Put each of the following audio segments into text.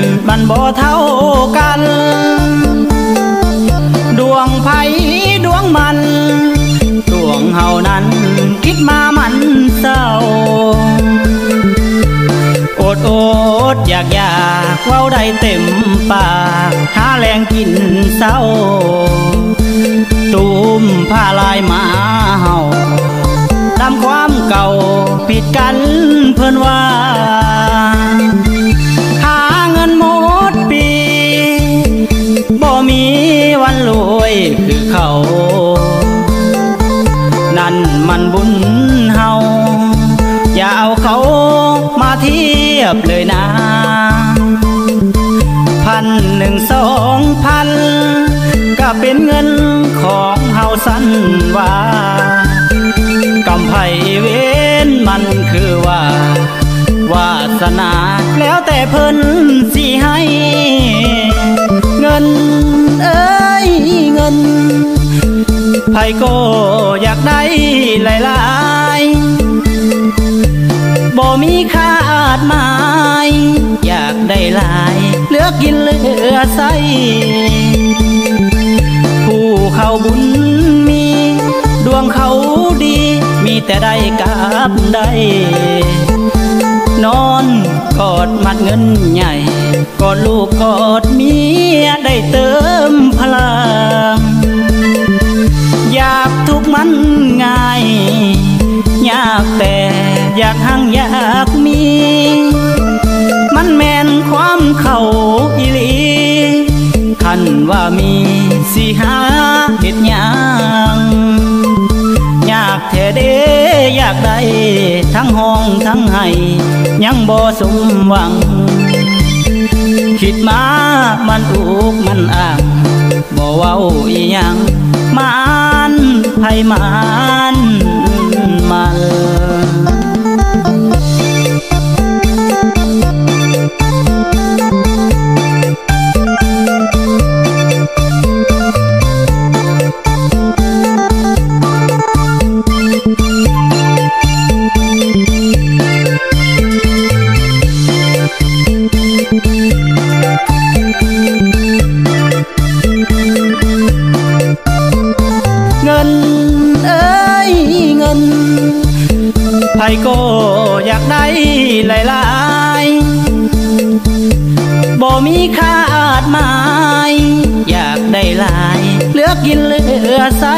มันบ่เท่ากันดวงไผดวงมันดวงเฮานั้นคิดมามันเศร้าอดอยากเว้าได้เต็มปากหาแรงกินเศร้าตูมผ้าลายมาเฮาตามความเก่าผิดกันเพิ่นว่าหาเงินหมดปีบ่มีวันรวยคือเขานั่นมันบุญเฮาอย่าเอาเขามาเทียบเลยนะ1,000 2,000ก็เป็นเงินของเฮาสั้นว่ากำไผเว้นมันคือว่าวาสนาแล้วแต่เพิ่นสิให้เงินเอ้ยเงินไผก็อยากได้หลายๆบ่มีขาดหมายอยากได้หลายเหลือกินเหลือใช้ผู้เขาบุญมีดวงเขาดีมีแต่ได้กับได้นอนกอดมัดเงินใหญ่กอดลูกกอดเมียได้เติมพลังอยากทุกมันง่ายยากแต่อยากหั่งอยากมีมันแม่นความเข้าอีหลีคันว่ามีสิหาเฮ็ดหยังอยากแท้เด้อยากได้ทั้งห้องทั้งให้ยังบ่สมหวังคิดมามันอุกมันอ้างบ่เว้าอีหยังมันไผมันเงินเอ้ยเงินไผก็อยากได้หลายๆบ่มีขาดหมายอยากได้หลายเหลือกินเหลือใช้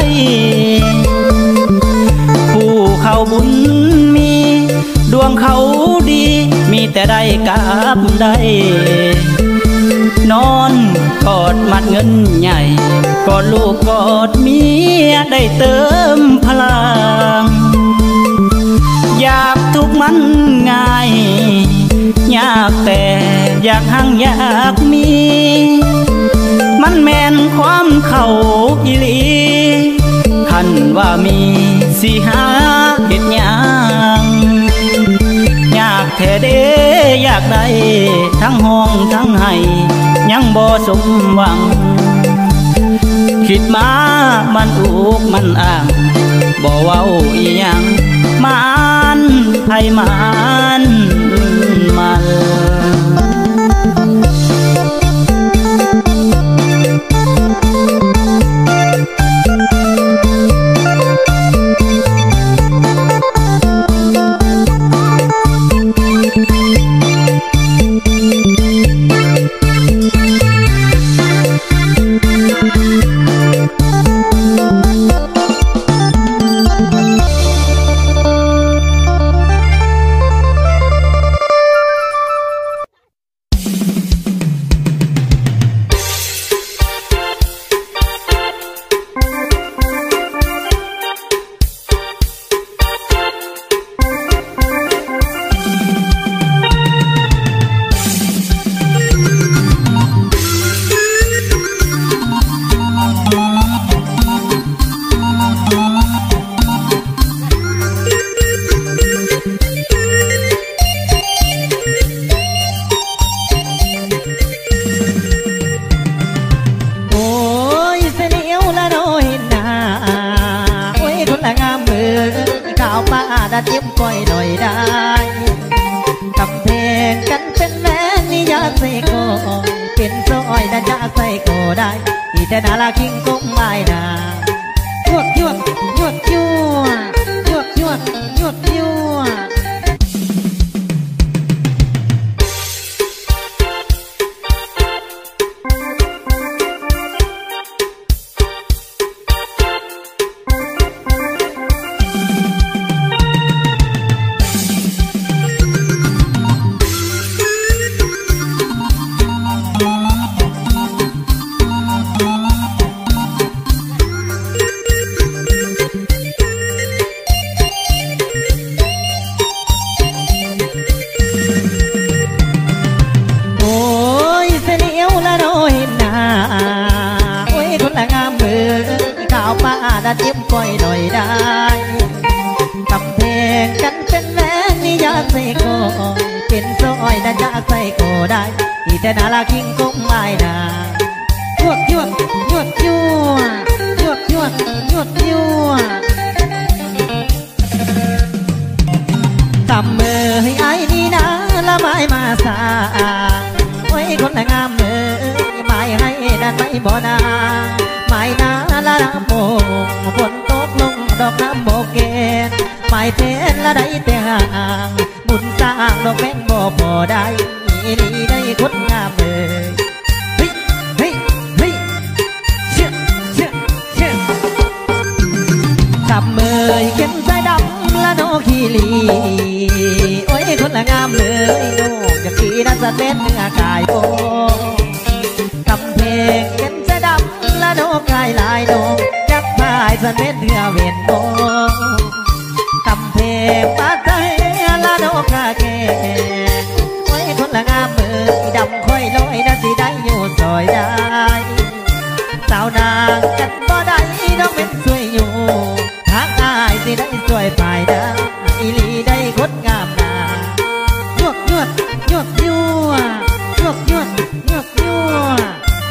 ผู้เขาบุญมีดวงเขาดีมีแต่ได้กับได้นอนกอดมัดเงินใหญ่กอดลูกกอดเมียได้เติมพลังอยากทุกมันง่ายยากแต่อยากหั่งอยากมีมันแม่นความเข้าอีหลีคันว่ามีสิหาเฮ็ดหยังอยากแท้เด้อยากได้ทั้งห้องทั้งให้ยังบ่สมหวังคิดมามันอุกมันอ้างบ่เว้าอีหยังมันไผมันดจิ้มก้อยหน่อยได้กำแพงกันเป็นแฟนนี่อย่าเสส่โกเป็นซอยดันจะใส่โกได้ที่แต่นาลาคิงก้มไม่นายวดยวดยวดยวดยวดยวดยวดจิ้มก้อยหน่อยได้ทำเพลงกันเป็นแม่นี่อยากใส่โกเป็นซอยนั่นอยากใส่โกได้ที่แต่นาลาคิงก้มไม่นายวดยวดยวดยวดยวดยวดยวดทำมือให้ไอ้นี่นะละไม้มาสาโอ้ยคนละงามมือไม้ให้ดันไม่บ่นาไม้นาละน้ำโมฝนตกลงดอกน้ำโมเกนไม้เทนละได้แต่ห่างบุญสร้างดอกแมงบ่พอได้อีนี่ได้คนงามเลยเฮ้ยเฮ้ยเฮ้ยเชี่ยเชี่ยเชี่ยจับมือเข็มใจดำละโนขีลีโอ้ยคนละงามเลยโน่อยากขี่นั่นจะเล่นเนื้อกายโบทำเพลงเข็มใจดำละโนกายลายโนยักษ์พายจะเล่นเนื้อเวียนโบทำเพลงปาใจละโนกาเกโอ้ยคนละงามเลยดำค่อยลอยนั่นสิได้อยู่ซอยได้สาวนางกันบ่ได้น้องเป็นสวยอยู่ทางอายสิได้สวยภายได้อีลีได้คนงามนายวดยวดยวดยวดยวดยวดยวดยวด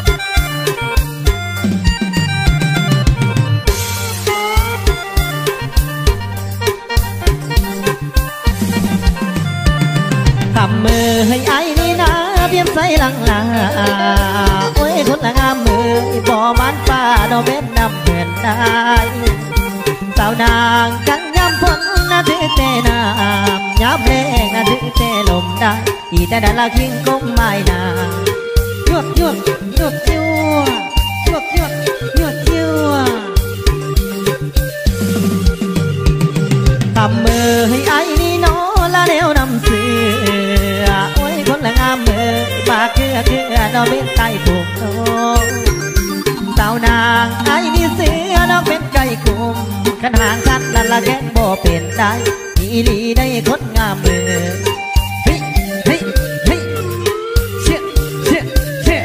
ทำมือให้ไอ้นี่นะเพียมใส่หลังลาโอ้ยคนละงามมือบ่มันฟ้าดอกเบ็ดนำเพื่อนได้สาวนางกันย้ำฝนนะถือเตน้ำย้ำแรงนะถือเตลมได้อีแต่ดันละคิงก้มไม่นายวดยวดยวดยวดยวดยวดยวดทำมือให้ไอ้นี่น้อละเลี้ยวนำเสือโอ้ยคนละงามมือปากเกลือดอกเป็นไก่ผูกโตสาวนางไอ้นี่เสือดอกเป็นไก่กุมขันหางกันนั่นละแกงบ่เป็นได้อีลีได้คนงามมือเฮ้ยเฮ้ยเฮ้ยเชี่ยเชี่ยเชี่ย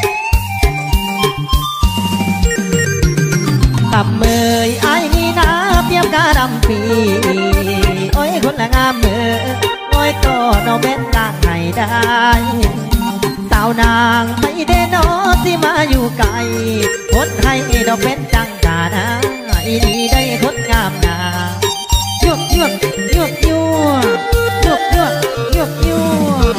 ทำมือไอ้นี่นะเปียบกาดำปีโอ้ยคนละงามมือโอ้ยก็น้องเป็นกลางให้ได้สาวนางไม่ได้นอที่มาอยู่ไกลคนให้ดอกเป็นจังกานะอีนี่ได้คนงามนายวดยวดยวดยวดยวดยวดยวด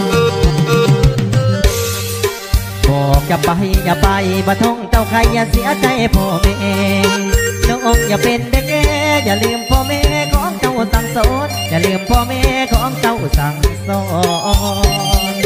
บอกอย่าไปอย่าไปบ่ท่องเจ้าใครอย่าเสียใจพ่อแม่น้องอย่าเป็นเด็กแก่อย่าลืมพ่อแม่ของเจ้าสั่งสอนอย่าลืมพ่อแม่ของเจ้าสั่งสอน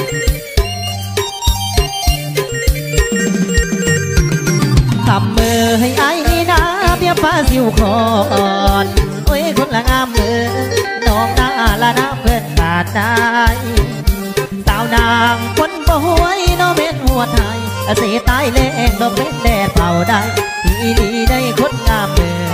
ทำมือให้ไอ้นี่นะเพียบฟ้าสิวคอนโอ้ยคนละงามมือน้องหน้าละน้ำเพื่อนขาดได้สาวนางคนบ่หวยน้องเป็นหัวไทยเสียตายแรงดอกเป็นแดดเผาได้ที่ดีได้คนงามมือ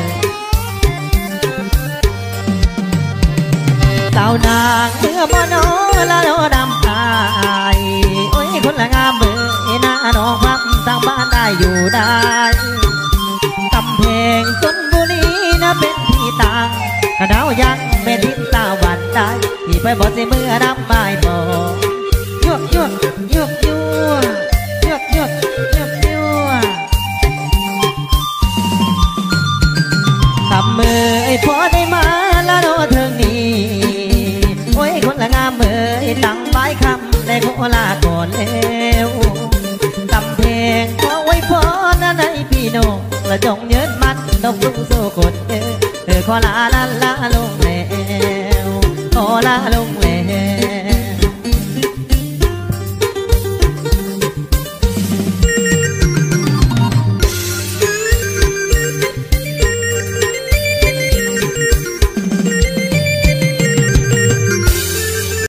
สาวนางเมื่อบ่นอละโนดำตายโอ้ยคนละงามมือหน้าน้องพักทางบ้านได้อยู่ได้กำแพงชลบุรีนะเป็นที่ต่างกระดาวยังเป็นทิศตะวันได้ที่ไปบ่สิเมื่อน้ำไม่บอกยวดยวดยวดยวดยวดยวดยวดยวดทำมือไอ้พอได้มาละโนเทิงนี้โอ้ยคนละงามมือตั้งใบคำได้ขอลาก่อนแล้วกำเพงขอไว้พรนั้นให้พี่น้องและจงยืนมันดมดุงสู้คนขอลาลาลาลงแล้วขอลาลงแล้ว